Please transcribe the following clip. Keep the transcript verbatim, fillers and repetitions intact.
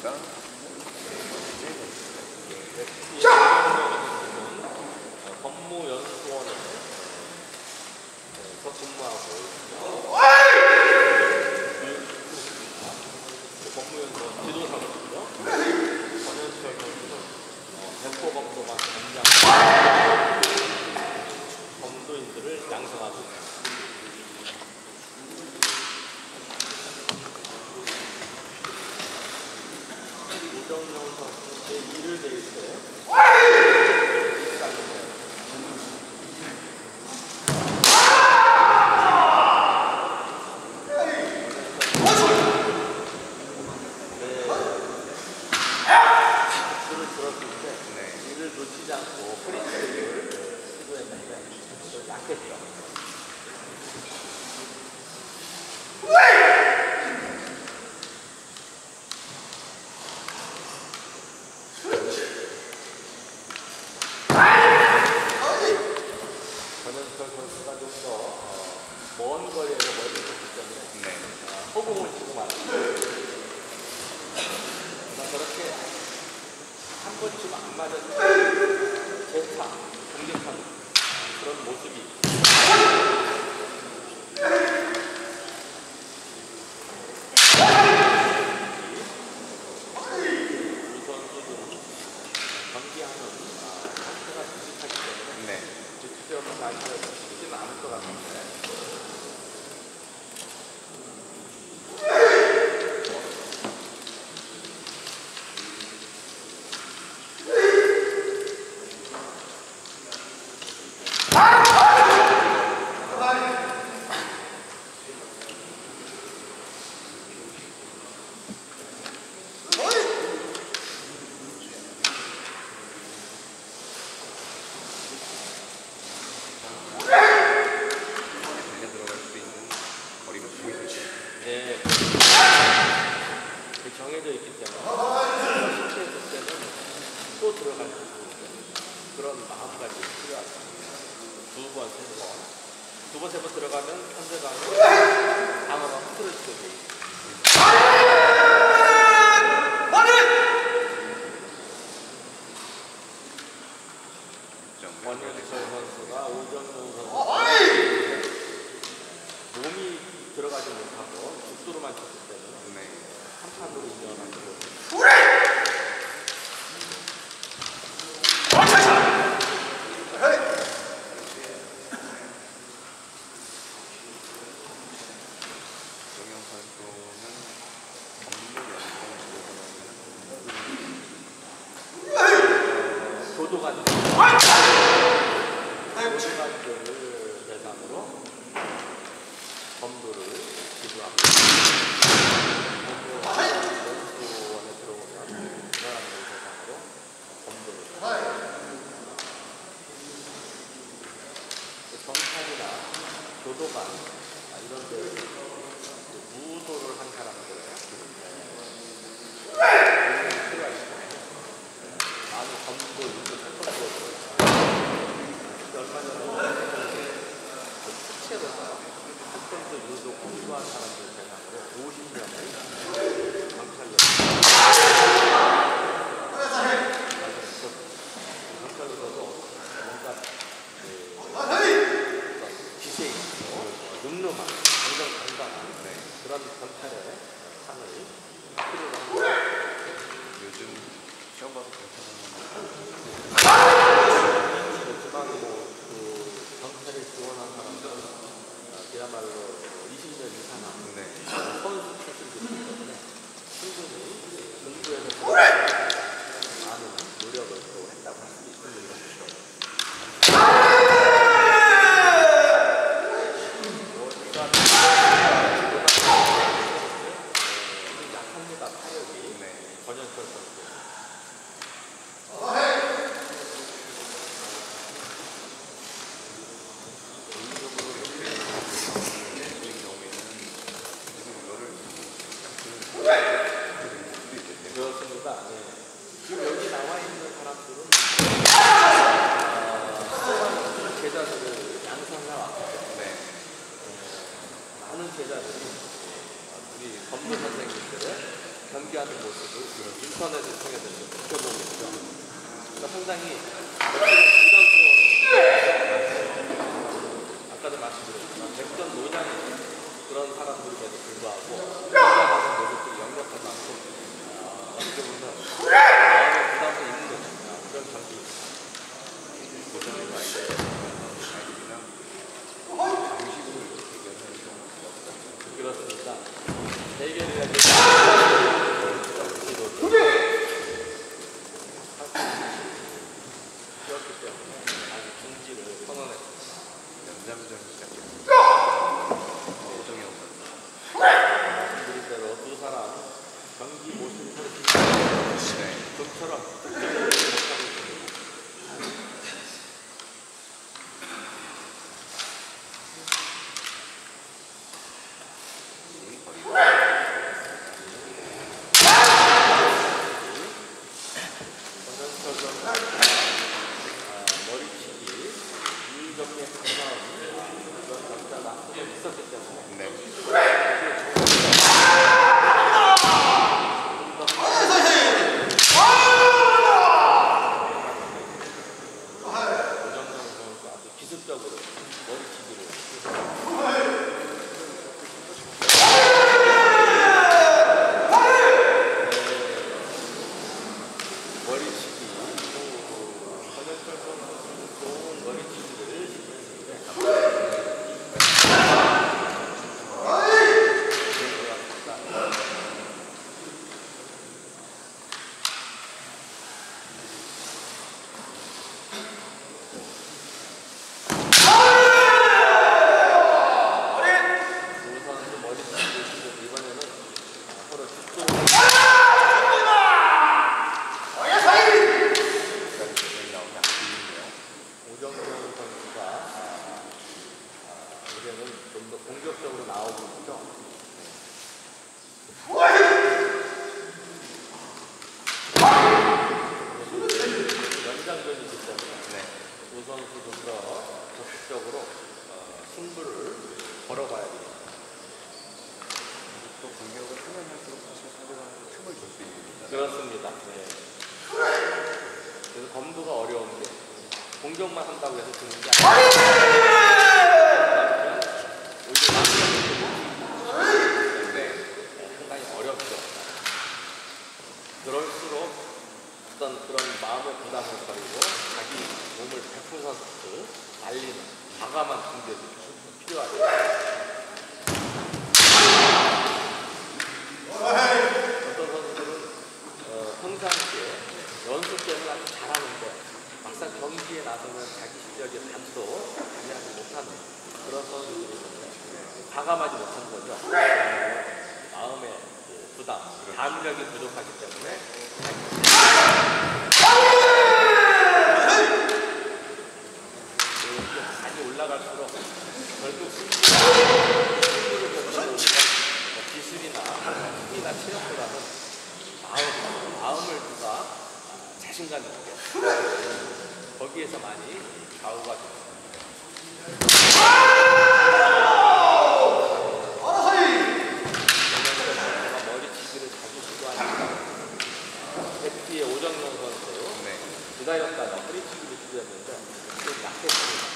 있습니다. 법무연수원에서 근무하고 있고요. 법무연수원 지도사로요. 권현철 선수는 백호검도관 관장 검도인들을 양성하고 있습니다. 이정용 선수의 일을 내릴 때 놓치지 않고 프리스를 시도했는데 좀 약했죠. 권현철 선수가 좀 더 먼 거리에서 멀리 쳤기 때문에 네. 허공을 치고 말았습니다. 저렇게 한 번 치고 안 맞아도 재차, 공격하는 그런 모습이 이 선수들은 경기하는 상태가 비슷하기 때문에 네. 직접적으로 잘 차려서 쉽지는 않을 것 같은데 정해져 있기 때문에 실패했을 때는 또 들어갈 수 있는 그런 마음가짐이 필요하다. 두 번, 세 번. 두 번, 세 번 들어가면 상대방은 방어가 흐트러지게 돼 있습니다. 권현철 선수가 오정용 선수 몸이 들어가지 못하고 죽도로만 쳤기 때문에 네. 한 판으로 인정하는 거죠. 정영 선수는 교도관 교도관들을 대상으로 검도를 지도합니다. 연수원에 들어오면 그 사람들을 대상으로 검도를 경찰이나 교도관 이런 데 무도를 한 사람들을 많은 검도 유도 사건도 얼마 전에 특채로서 사건도 유도 공부한 사람들 대상으로 오십 명을 경찰로 경찰로서도 뭔가 기세 있고 늠름한 정정당당한 그런 경찰의 상을 필요로 합니다. 요즘 시험 봐도 괜찮은 그렇지만 뭐그 경찰에 지원한 사람들은 그야말로 이십 년 이상한 네. 선수 출신들이기 때문에 충분히 공부에서 많은 노력을 또 했다고 할 수 있는 것이죠. 약합니다. 타격이 네. 권현철 선수. 그렇습니다. 네. 지금 여기 나와 있는 사람들은 어, 제자들을 양성해 왔기 때문에 많은 제자들이 우리 법무 선생님들의 경기하는 모습을 인터넷을 통해서 지켜보고 있죠. 그러니까 상당히 부담스러운, 아까도 말씀드렸지만 백전 노장의 그런 사람들에도 불구하고 경기하는 모습들이 역력한 만큼 어, 어떻게 보면 마음의 부담도 있는 그런 경기입니다. 고전의 아이들이랑 방식으로 이렇게 대결하는 경우가 없다. 그렇습니다. 대결이라는 그렇기 때문에 아주 중지를 선언했습니다. 연장전 시작했습니다. 오정현 선수. 말씀드린 대로 두 사람 경기 모습을 보시면 네. 좀처럼 득점을 못하고 있습니다. 이 거리가 권현철 선수 아, 머리치기 이정의 가까운 그런 점자가 한번 있었기 때문에 네. 오정영 선수 아주 기술적으로 머리치기를 머리치기 권현철 선수는 좋은 머리치기를 시도했는데 두 선수 머리치기를 시도해서 이번에는 서로 뒤쪽으로 여기 나오면 약이네요. 오정현 선수가 아, 아, 이제는 좀 더 공격적으로 나오고 있죠. 연장전이기 때문에 네. 두 선수 좀 더 적극적으로 어, 승부를 걸어봐야 됩니다. 또 공격을 하면 할수록 사실 상대방한테 틈을 줄 수 있는 그렇습니다. 네. 그래서 검도가 어려운 게 공격만 한다고 해서 되는 게 아니라 오히려 마무리하는 게 상당히 어렵죠. 그럴수록 어떤 그런 마음의 부담을 버리고 자기 몸을 백 퍼센트 날리는 과감한 공격이 필요하죠. 어떤 선수들은 어, 평상시에 연습 때문에 아주 잘하는데 막상 경기에 나서면 자기 실력이 반도 발휘하지 못하는 그런 선수들이 있는데 과감하지 못한 거죠. 마음의 그 부담, 담력이 부족하기 때문에 이렇게 많이 올라갈수록 결국 승부를 결정하는 기술이나 힘이나 체력보다는 마음, 마음을 누가 자신감 있게 거기에서 많이 좌우가 됩니다. 머리치기를 자주 시도하니까 백티의 오정영 선수 네. 기다렸다가 허리치기를 시도했는데 좀 약했습니다.